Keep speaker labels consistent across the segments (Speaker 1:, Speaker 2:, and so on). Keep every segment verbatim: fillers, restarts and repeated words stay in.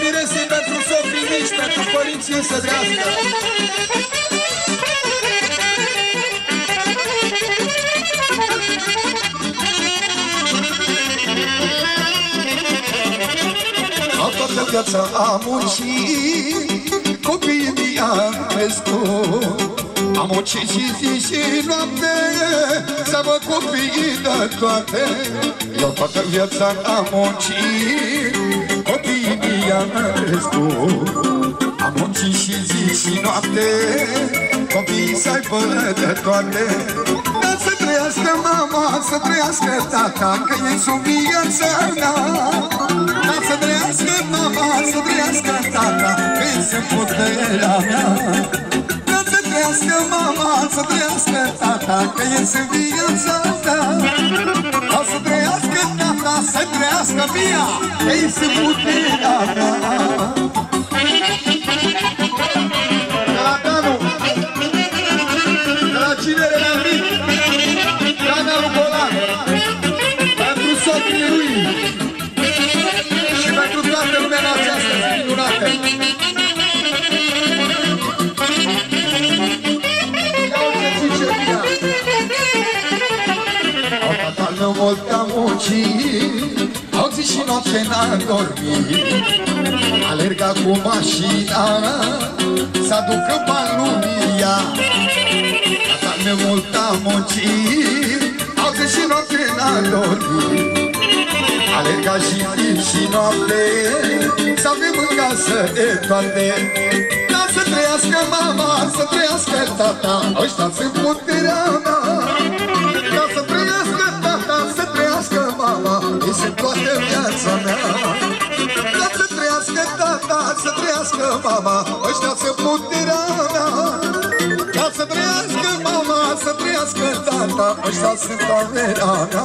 Speaker 1: miresei, pentru socrii mici, pentru părinții însădrească.
Speaker 2: Toată viața am muncit, copiii mei am crescut. Am muncit și zi și noapte, să văd copiii de toate. Eu toată viața am muncit, copiii mei am crescut. Am muncit și zi și noapte, copiii să aibă de toate. Dar să trăiască mama, să trăiască tata, că ei sunt viața mea. Dar să trăiască mama, să trăiască tata, că ei sunt puterea mea. Dar să trăiască mama, să trăiască tata, că ei sunt viața mea. Dar să trăiască tata, să trăiască mia, că ei sunt puterea mea.
Speaker 1: De la Danu, de la Cinere la Mic, Dana lui Bolan, pentru socrii lui și pentru toată lumea în această zi minunată. Ia uite ce via!
Speaker 2: Au tatăl meu mult am muncit, au zi și noapte n-am dormit. Alerga cu mașina, s-aducă bani lumea. Tatăl meu mult am muncit, au zi și noapte n-am dormit. Alerga și timp și noapte, să avem în casă de toate. Dar să trăiască mama, să trăiască tata, ăștia sunt puterea mea. Dar să trăiască tata, să trăiască mama, ei sunt toată viața mea. Dar să trăiască tata, să trăiască mama, ăștia sunt puterea mea. Dar să trăiască mama, să trăiască tata, ăștia sunt averea mea.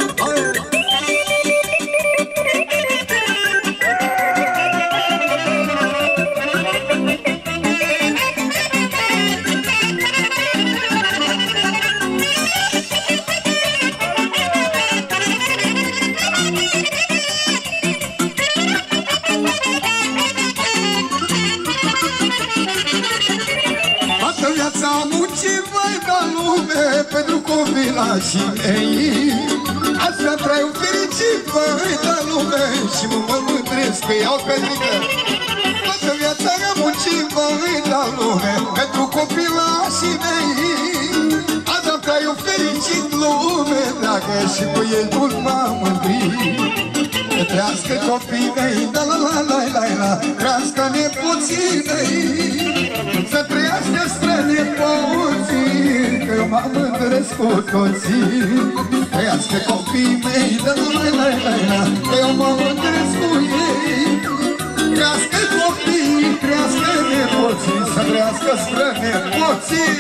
Speaker 2: Am muncit mai ca lume pentru copilașii mei. Azi mi-a traiu fericit, băi, ca lume, și mă mă mândresc că iau Petrică. Toată viața am muncit, băi, ca lume pentru copilașii mei. Azi am traiu fericit, lume dragă, și cu ei mult m-am mândrit. Că trească copiii mei, la la la la la la, trească nepoții mei. Să trăiască strănepoții, că eu m-am mândresc cu toții. Trăiască copiii mei, la la la la la la, că eu m-am mândresc cu ei. Trească copiii, trească nepoții, să trăiască strănepoții.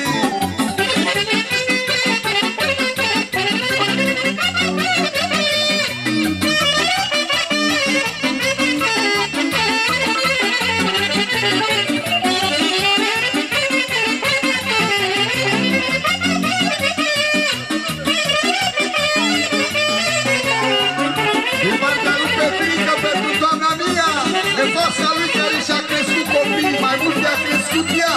Speaker 1: Nevasta lui care și-a crescut copiii, mai mult de-a crescut ea.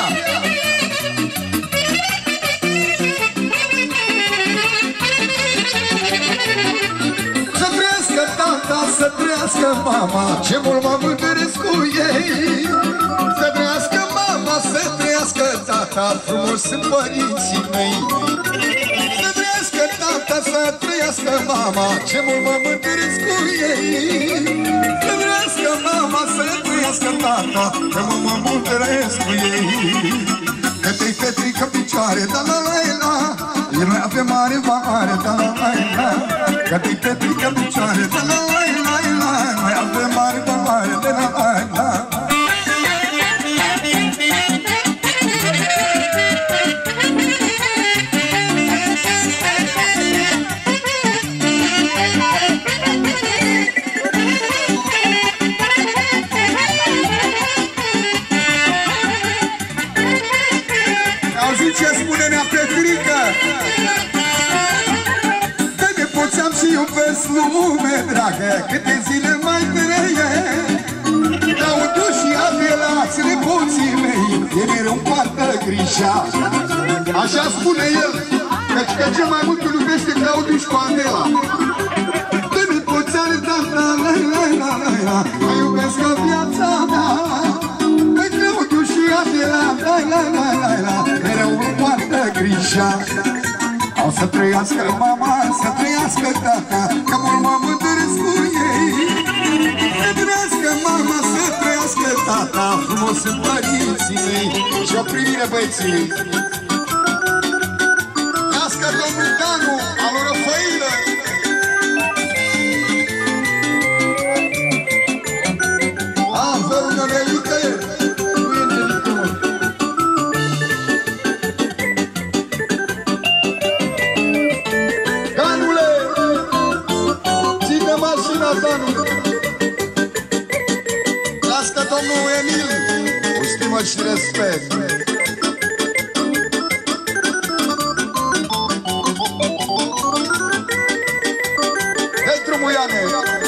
Speaker 2: Să trăiască tata, să trăiască mama, ce mult mă mândresc cu ei. Să trăiască mama, să trăiască tata, frumos sunt părinții mei. Să trăiască tata, să trăiască mama, ce mult mă mândresc cu ei. Să trăiască mama, să trăiască tata, că mă mă mândresc cu ei. Că te-i Petrică picioare, da la la la, el mai avea mare mare, da la la la. Că te-i Petrică picioare, da la la la la, mai avea mare mare, da la la la.
Speaker 1: Ce spune mea Petrică?
Speaker 2: Că nepoțeam și iubesc lume dragă, câte zile mai trăie. Dau împartă grija. Așa spune el, căci că cel mai mult îl iubește Claudiu și cu Adela. Până toți are tata, la la la la la, mă iubesc ca viața mea. Păi Claudiu și Adela, la la la la la, mereu împartă grija. O să trăiască mama, să trăiască tata, că mult mă mândresc cu ei. Să trăiască mama, să trăiască tata, frumos sunt părinții mei. Și o privire băieții. Nască domnul Danu, alo Răfăină. A, felul de nelică e. Nu e nelică, mă. Danule, ține mașina, Danule. Nască domnul Emil, cu stimă și respect. Pentru Muiane.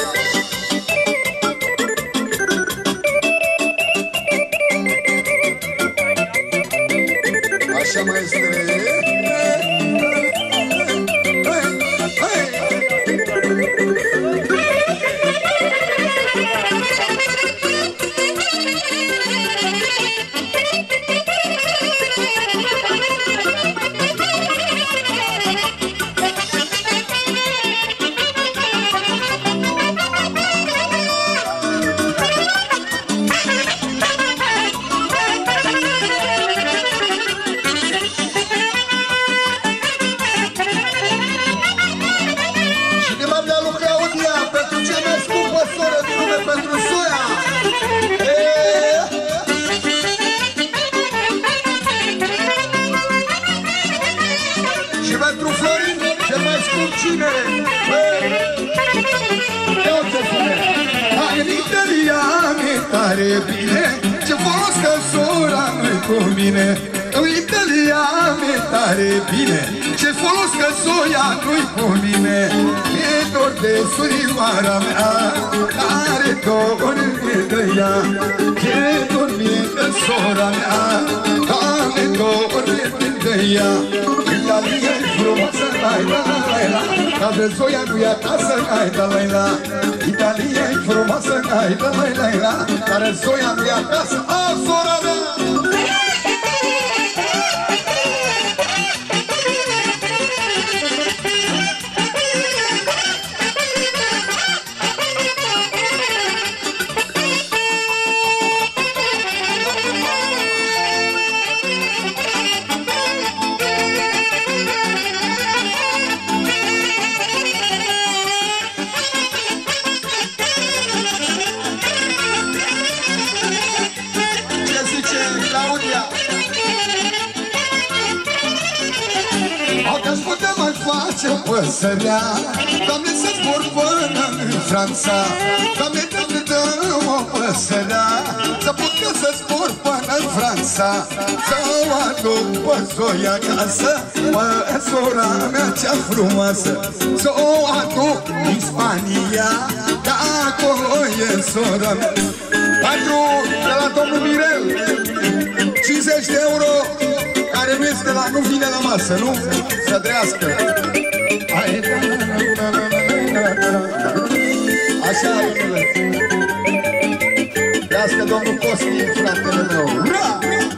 Speaker 2: Așa, maestre. Tare bine, ce folos că sora nu-i cu mine. În Italia mi-e tare bine, ce folos că soia nu-i cu mine. Mi-e dor de surioara mea, care dor mi-e de ea. Mi-e dor mie de sora mea, care dor mi-e de ea. Italia-i frumoasă, lai la lai la, ca de soia nu-i acasă, lai la lai la. Italia-i frumoasă, lai la lai lai la, care soia nu-i acasă, a, sora mea! Păsărea, Doamne, să zbor până în Franța. Doamne, Doamne, dă-mi o păsărea, să pot să zbor până în Franța. Să o aduc pe Zoia acasă, mă, sora mea cea frumoasă. Să o aduc în Spania, că acolo e sora mea. Pentru, de la domnul Mirel, cincizeci de euro, care nu este la, nu vine la masă, nu? Să trăiască. Așa, domnule. Trească domnul Costi, fratele meu. Ura!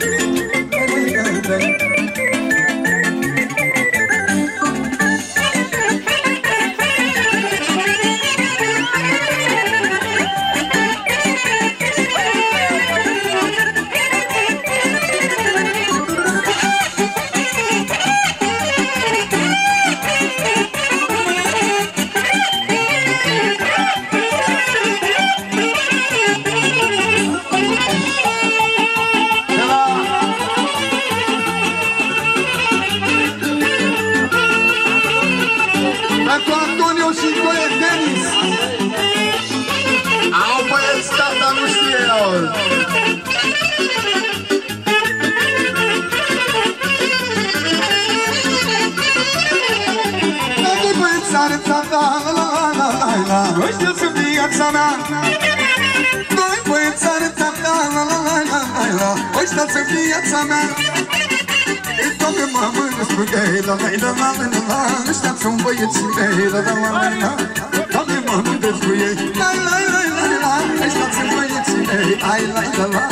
Speaker 2: Nu știu să viața mea, doi băieți arătat, la la la la la la la, ăștia viață viața mea. E toată mamă răspune, la la la la la la, ăștia-ți-un băieții mei, la la la la la. Toată mamă răspune, la la la la la, ăștia-ți-un băieții mei, ai la la la.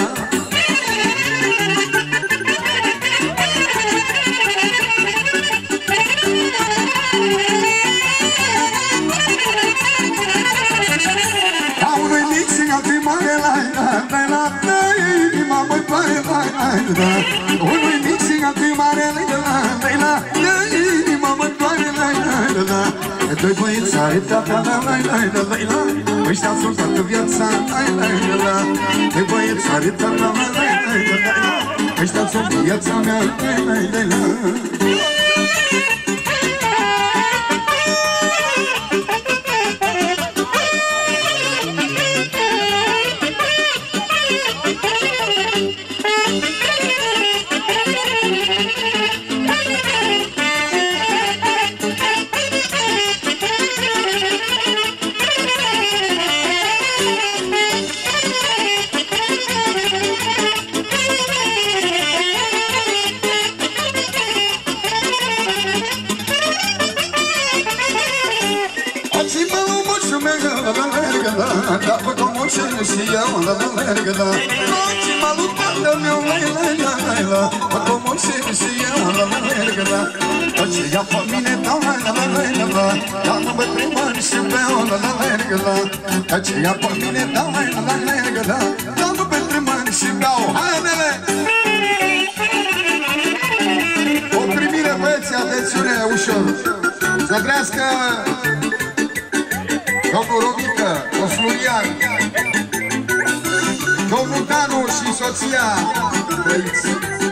Speaker 2: Mare la la la la la, inima mă doare la la la. Unui mic și altul mare la la la la la, inima mă doare la la la la. Doi băieți are tata la la la la la la, ăștia sunt toată viața la la la la. Doi băieți are tata la la la la la, ăștia sunt viața mea la la la la. Dava como xerecia, la la la la. Noite malucada meu la la la la la. Como xerecia, la la la la. Noite a família tá la la la la la. Já não vai primar se bel la la la la. Noite a família tá la la la la la. Já não vai primar se bel. Hai nele. O primire băieți, atențiune, ușor. Să trească domnul Romică, Oslulian, domnul Danu și soția Trăiți.